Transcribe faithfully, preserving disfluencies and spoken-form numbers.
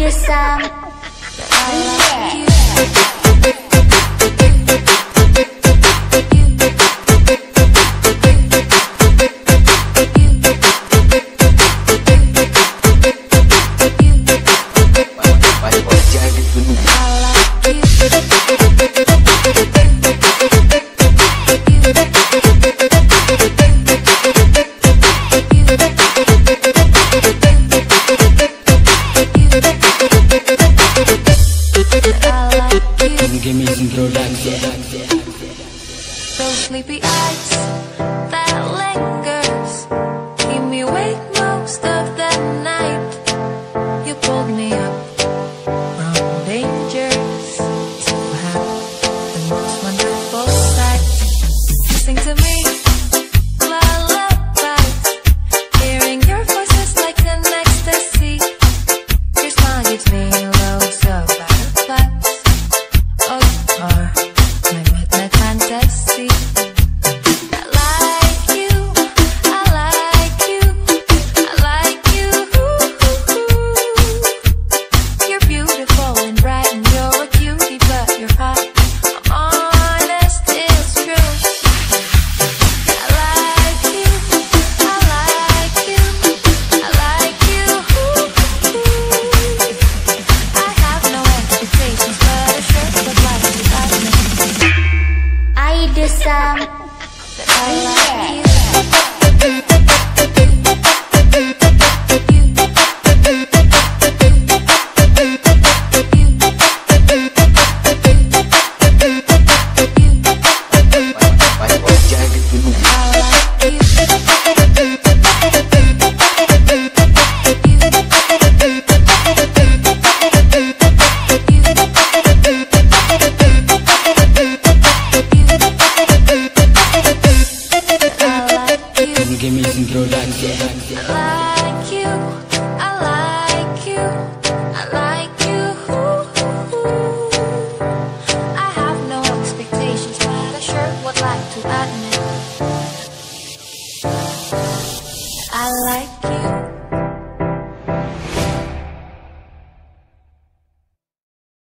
guess I'm I love you. Give me some production. Those sleepy eyes that lingers keep me awake most of the night. You pulled me up from dangers, so happy, the most wonderful sight. Sing to me lullabies, hearing your voice is like an ecstasy. Your smile gives me